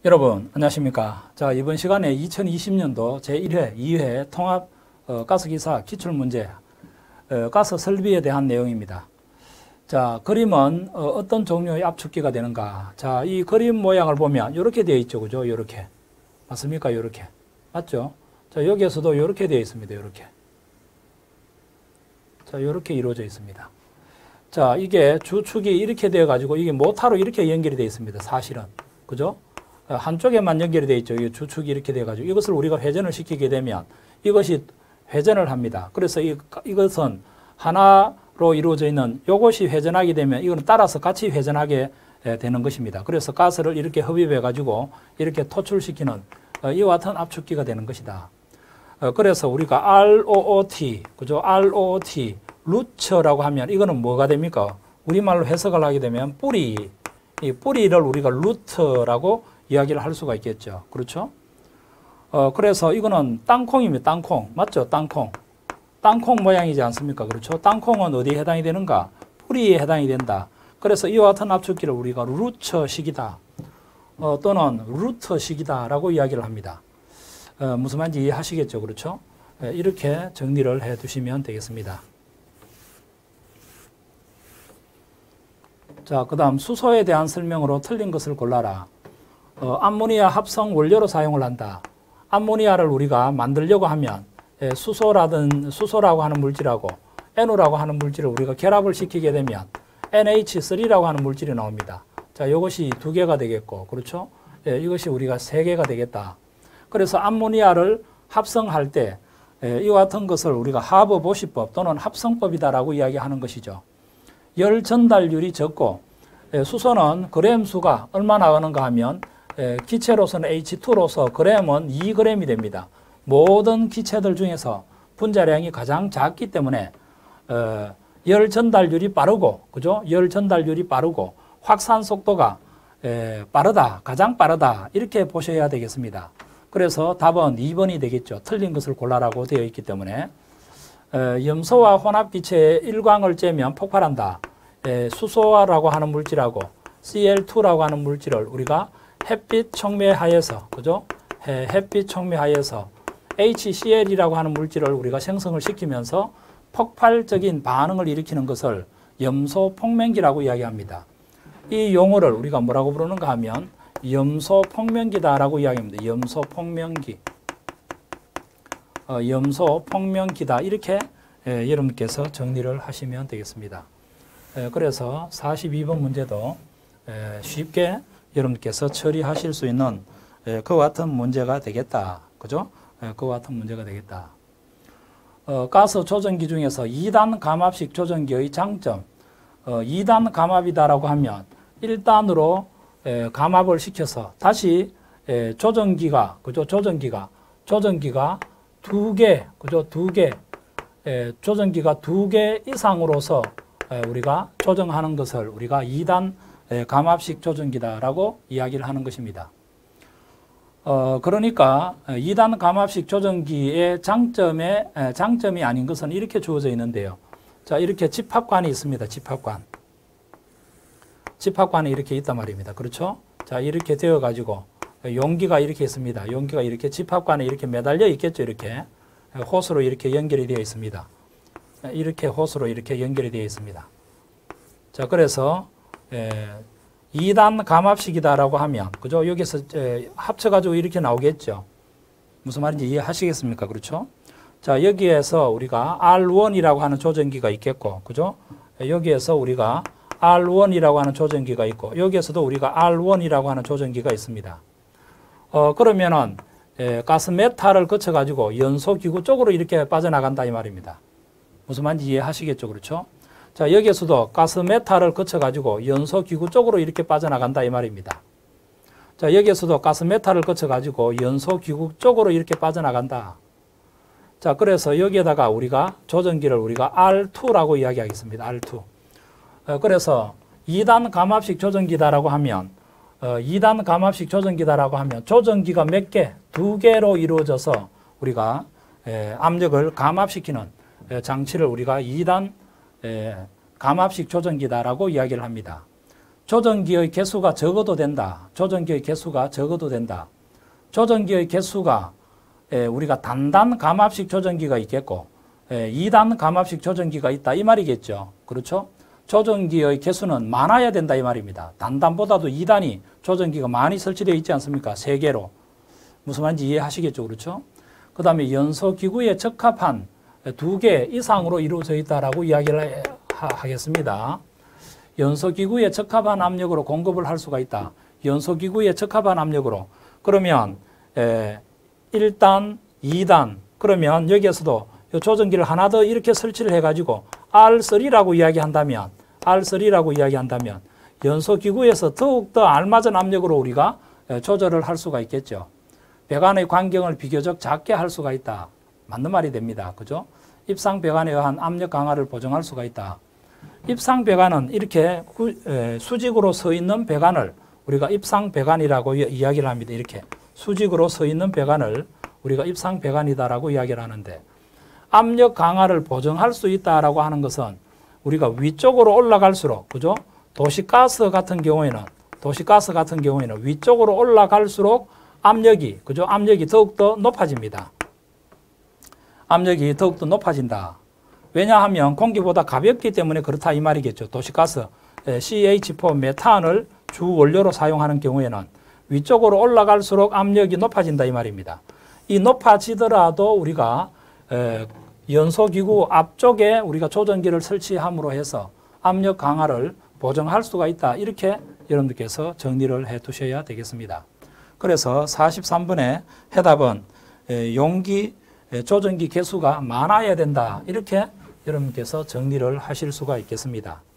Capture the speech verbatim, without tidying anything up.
여러분 안녕하십니까. 자, 이번 시간에 이천이십 년도 제일 회, 이 회 통합 어, 가스기사 기출문제 어, 가스 설비에 대한 내용입니다. 자, 그림은 어, 어떤 종류의 압축기가 되는가. 자, 이 그림 모양을 보면 이렇게 되어 있죠. 그죠? 이렇게. 맞습니까? 이렇게. 맞죠? 자, 여기에서도 이렇게 되어 있습니다. 이렇게. 자, 이렇게 이루어져 있습니다. 자, 이게 주축이 이렇게 되어 가지고 이게 모타로 이렇게 연결이 되어 있습니다. 사실은. 그죠? 한쪽에만 연결이 되어 있죠. 이 주축이 이렇게 되어 가지고 이것을 우리가 회전을 시키게 되면 이것이 회전을 합니다. 그래서 이, 이것은 하나로 이루어져 있는 이것이 회전하게 되면 이거는 따라서 같이 회전하게 되는 것입니다. 그래서 가스를 이렇게 흡입해 가지고 이렇게 토출시키는 이와 같은 압축기가 되는 것이다. 그래서 우리가 알 오 오 티, 그죠? 알 오 오 티, 루처라고 하면 이거는 뭐가 됩니까? 우리말로 해석을 하게 되면 뿌리, 이 뿌리를 우리가 루트라고 이야기를 할 수가 있겠죠. 그렇죠? 어, 그래서 이거는 땅콩입니다. 땅콩. 맞죠? 땅콩. 땅콩 모양이지 않습니까? 그렇죠? 땅콩은 어디에 해당이 되는가? 뿌리에 해당이 된다. 그래서 이와 같은 압축기를 우리가 루처식이다. 어, 또는 루터식이다라고 이야기를 합니다. 어, 무슨 말인지 이해하시겠죠? 그렇죠? 예, 이렇게 정리를 해 두시면 되겠습니다. 자, 그 다음 수소에 대한 설명으로 틀린 것을 골라라. 어, 암모니아 합성 원료로 사용을 한다. 암모니아를 우리가 만들려고 하면 예, 수소라든 수소라고 하는 물질하고 엔오라고 하는 물질을 우리가 결합을 시키게 되면 엔 에이치 쓰리라고 하는 물질이 나옵니다. 자, 이것이 두 개가 되겠고, 그렇죠? 예, 이것이 우리가 세 개가 되겠다. 그래서 암모니아를 합성할 때 예, 이와 같은 것을 우리가 하버 보시법 또는 합성법이다라고 이야기하는 것이죠. 열 전달률이 적고 예, 수소는 그램 수가 얼마나 나가는가 하면 예, 기체로서는 에이치 투로서 그램은 이 그램이 됩니다. 모든 기체들 중에서 분자량이 가장 작기 때문에 어, 열 전달률이 빠르고, 그죠? 열 전달률이 빠르고 확산 속도가 에, 빠르다, 가장 빠르다 이렇게 보셔야 되겠습니다. 그래서 답은 이 번이 되겠죠. 틀린 것을 골라라고 되어 있기 때문에 에, 염소와 혼합기체에 일광을 쬐면 폭발한다. 에, 수소라고 하는 물질하고 씨 엘 투라고 하는 물질을 우리가 햇빛 촉매하에서, 그죠? 해, 햇빛 촉매하에서 에이치 씨 엘이라고 하는 물질을 우리가 생성을 시키면서 폭발적인 반응을 일으키는 것을 염소 폭맹기라고 이야기합니다. 이 용어를 우리가 뭐라고 부르는가 하면 염소 폭맹기다라고 이야기합니다. 염소 폭맹기. 어, 염소 폭맹기다. 이렇게 예, 여러분께서 정리를 하시면 되겠습니다. 예, 그래서 사십이 번 문제도 예, 쉽게 여러분께서 처리하실 수 있는 예, 그와 같은 문제가 되겠다. 그죠? 예, 그와 같은 문제가 되겠다. 어, 가스 조정기 중에서 이 단 감압식 조정기의 장점. 어, 이 단 감압이다라고 하면 일 단으로 에, 감압을 시켜서 다시 에, 조정기가, 그죠? 조정기가, 조정기가 두 개, 그죠? 두 개, 에, 조정기가 두 개 이상으로서 에, 우리가 조정하는 것을 우리가 이 단 에, 감압식 조정기다라고 이야기를 하는 것입니다. 어, 그러니까 이 단 감압식 조정기의 장점에, 에, 장점이 아닌 것은 이렇게 주어져 있는데요. 자, 이렇게 집합관이 있습니다. 집합관. 집합관이 이렇게 있단 말입니다. 그렇죠? 자, 이렇게 되어 가지고 용기가 이렇게 있습니다. 용기가 이렇게 집합관에 이렇게 매달려 있겠죠. 이렇게 호스로 이렇게 연결이 되어 있습니다. 이렇게 호스로 이렇게 연결이 되어 있습니다. 자, 그래서 에, 이 단 감압식이다라고 하면, 그죠? 여기서 에, 합쳐가지고 이렇게 나오겠죠. 무슨 말인지 이해하시겠습니까? 그렇죠? 자, 여기에서 우리가 알 원이라고 하는 조정기가 있겠고, 그죠? 여기에서 우리가 알 원이라고 하는 조정기가 있고, 여기에서도 우리가 알 원이라고 하는 조정기가 있습니다. 어, 그러면은, 에, 가스 메탈을 거쳐가지고 연소기구 쪽으로 이렇게 빠져나간다 이 말입니다. 무슨 말인지 이해하시겠죠? 그렇죠? 자, 여기에서도 가스 메탈을 거쳐가지고 연소기구 쪽으로 이렇게 빠져나간다 이 말입니다. 자, 여기에서도 가스 메탈을 거쳐가지고 연소기구 쪽으로 이렇게 빠져나간다. 자, 그래서 여기에다가 우리가 조정기를 우리가 알 투라고 이야기하겠습니다. 알 투. 어, 그래서 이 단 감압식 조정기다라고 하면, 어, 이 단 감압식 조정기다라고 하면 조정기가 몇 개? 두 개로 이루어져서 우리가 에, 압력을 감압시키는 에, 장치를 우리가 이 단 에, 감압식 조정기다라고 이야기를 합니다. 조정기의 개수가 적어도 된다. 조정기의 개수가 적어도 된다. 조정기의 개수가 에, 우리가 단단 감압식 조정기가 있겠고 에, 이단 감압식 조정기가 있다 이 말이겠죠. 그렇죠? 조정기의 개수는 많아야 된다 이 말입니다. 단단보다도 이단이 조정기가 많이 설치되어 있지 않습니까? 세 개로. 무슨 말인지 이해하시겠죠. 그렇죠? 그 다음에 연소기구에 적합한 두 개 이상으로 이루어져 있다라고 이야기를 하겠습니다. 연소기구에 적합한 압력으로 공급을 할 수가 있다. 연소기구에 적합한 압력으로. 그러면 에, 일 단, 이 단 그러면 여기에서도 조정기를 하나 더 이렇게 설치를 해가지고 알 쓰리라고 이야기한다면 알 쓰리라고 이야기한다면 연소기구에서 더욱더 알맞은 압력으로 우리가 조절을 할 수가 있겠죠. 배관의 간격을 비교적 작게 할 수가 있다. 맞는 말이 됩니다. 그죠? 입상 배관에 의한 압력 강화를 보정할 수가 있다. 입상 배관은 이렇게 수직으로 서 있는 배관을 우리가 입상 배관이라고 이야기를 합니다. 이렇게 수직으로 서 있는 배관을 우리가 입상 배관이다라고 이야기를 하는데 압력 강화를 보정할 수 있다라고 하는 것은 우리가 위쪽으로 올라갈수록 그죠? 도시가스 같은 경우에는 도시가스 같은 경우에는 위쪽으로 올라갈수록 압력이 그죠? 압력이 더욱더 높아집니다. 압력이 더욱더 높아진다. 왜냐하면 공기보다 가볍기 때문에 그렇다 이 말이겠죠. 도시가스 씨 에이치 사 메탄을 주 원료로 사용하는 경우에는 위쪽으로 올라갈수록 압력이 높아진다 이 말입니다. 이 높아지더라도 우리가 연소기구 앞쪽에 우리가 조정기를 설치함으로 해서 압력 강화를 보정할 수가 있다. 이렇게 여러분들께서 정리를 해 두셔야 되겠습니다. 그래서 사십삼 번의 해답은 용기 조정기 개수가 많아야 된다. 이렇게 여러분께서 정리를 하실 수가 있겠습니다.